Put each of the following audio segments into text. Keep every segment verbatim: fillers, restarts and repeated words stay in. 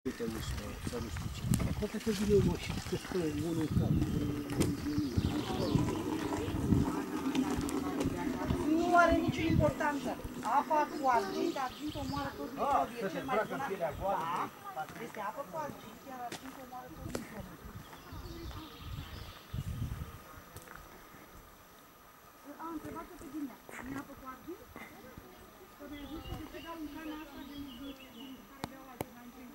Uite, nu știu, să nu știu ce. Poate că vine o mașină, să stă unul în cap. Nu are nicio importanță. Apa cu argint, argint omoară tot microbii. E cel mai bun. Da, este apă cu argint, iar argint omoară tot microbii. Am întrebat-o pe Dinea. Nu e apă cu argint? Că mi-a zis că de ce dau în cana asta de care beau alții mai întâi.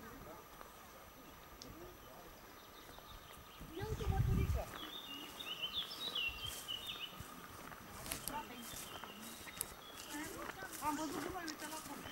Ia uite, măturică. Am văzut că mai uitat la cum.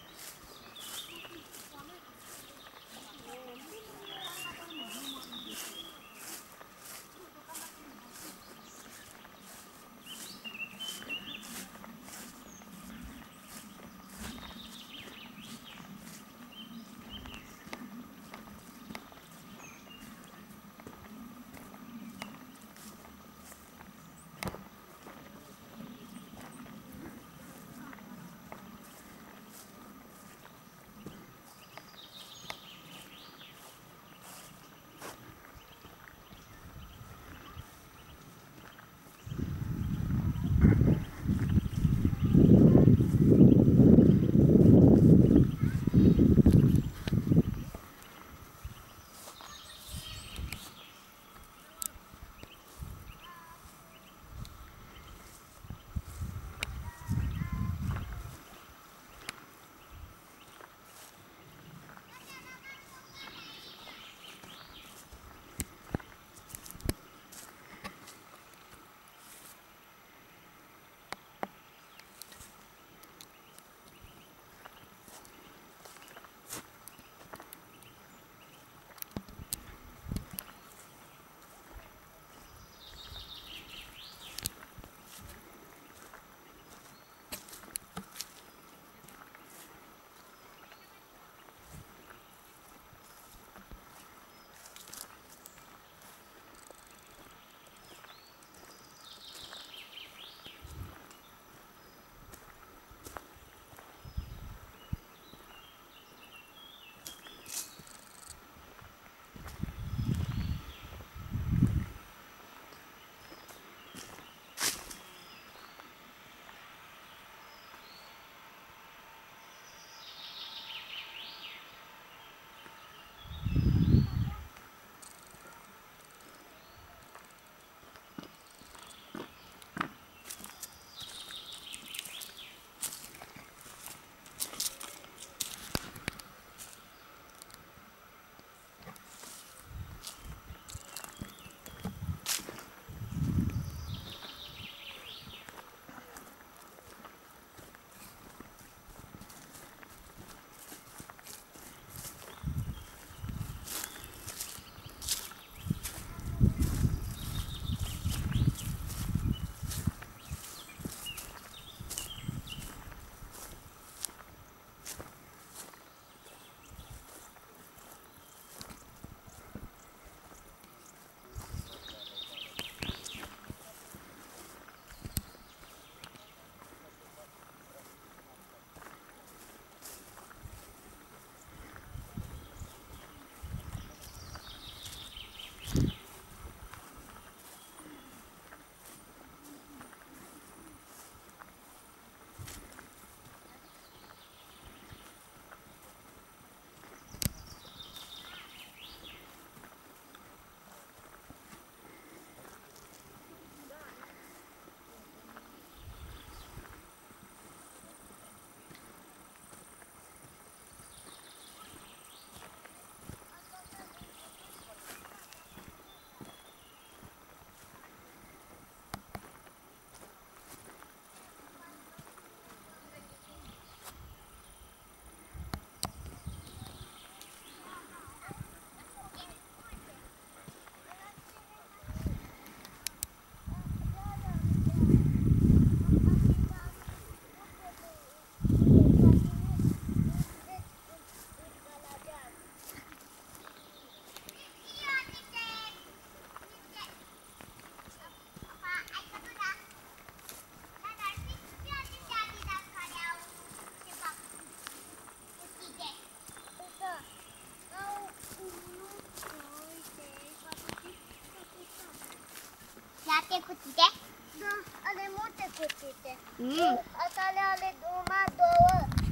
cuțite? Da, are multe cuțite. Mm. Asta le are numai două.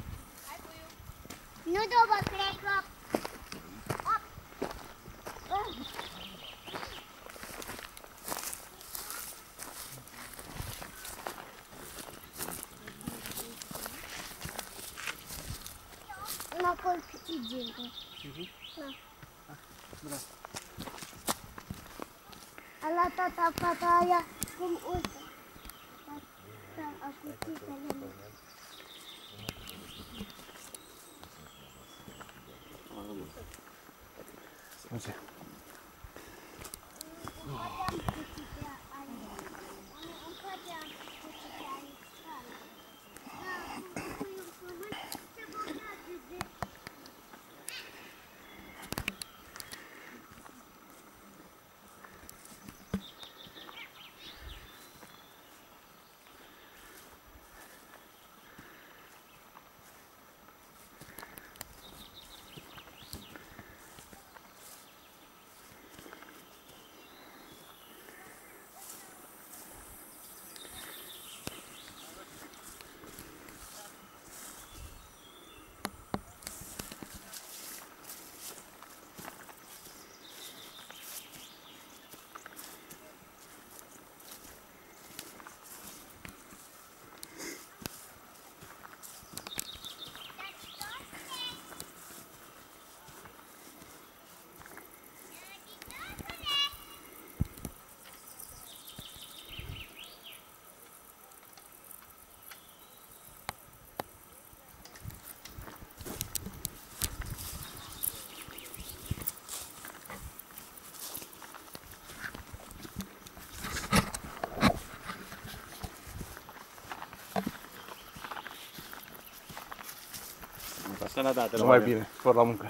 Nu două, cred că... Op. Oh. La colpiți gincă. Da. Da. Ala tata fata aia cum uite. Tata a cuțitele mele. Scuze. Sănătate, Numai bine, spor la muncă.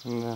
Da.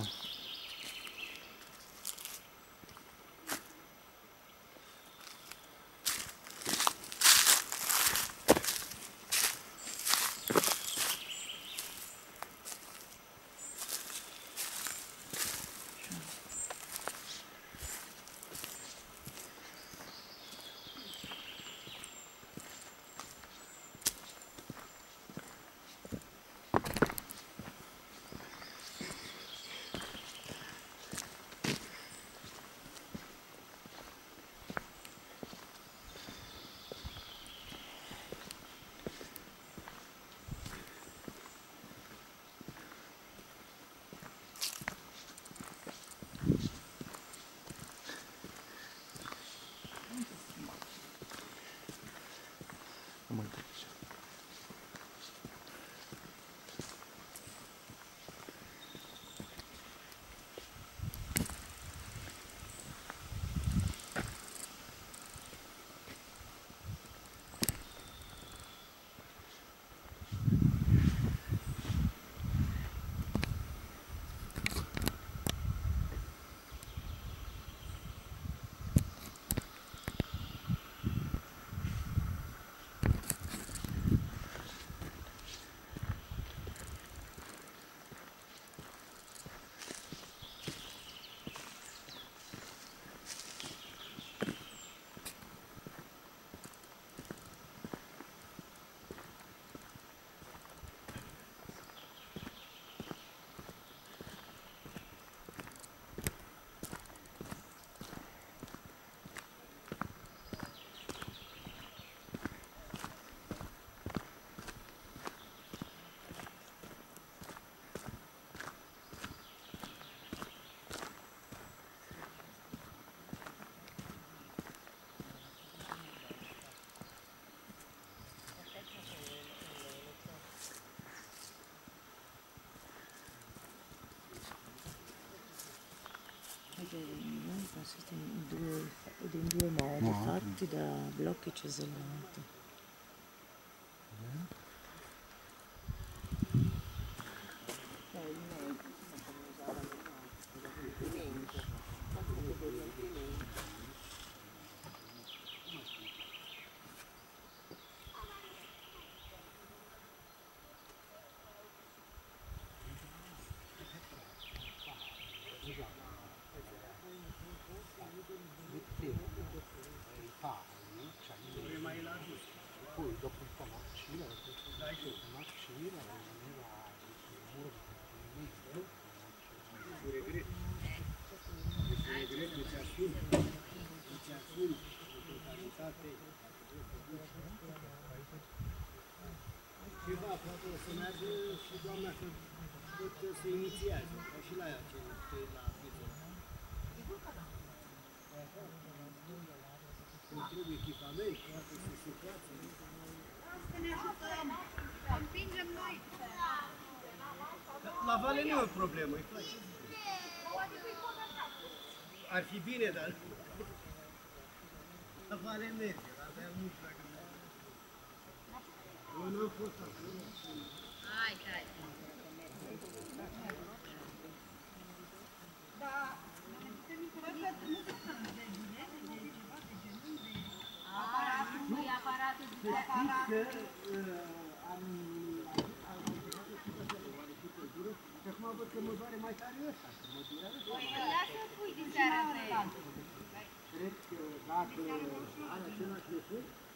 Am uitat aici. Queste due, in due modi No, fatti da blocchi cesellati. Poi dopo un po' l'arcina, l'arcina rimaneva il muro di contenimento. Ceva poate să meargă și doamna să tot se inițiază, ca și la ea ce la fiță. Când trebuie echipament, poate să se facă. Să ne ajutăm, împingem noi. La vale nu e o problemă, îi face. Ar fi bine, dar la vale merge, la avea mult dacă merge. Eu nu am fost acolo. Hai, hai. Da, cred că nu se de bilete, de ceva, de genul, de aparatul. Nu e aparatul, de aparatul. Am încercat să știu că oare și pe dură și acum văd că mă doare mai tare ăsta, că mă durează. Lasă-l pui din seara asta. Cred că dacă are același efect,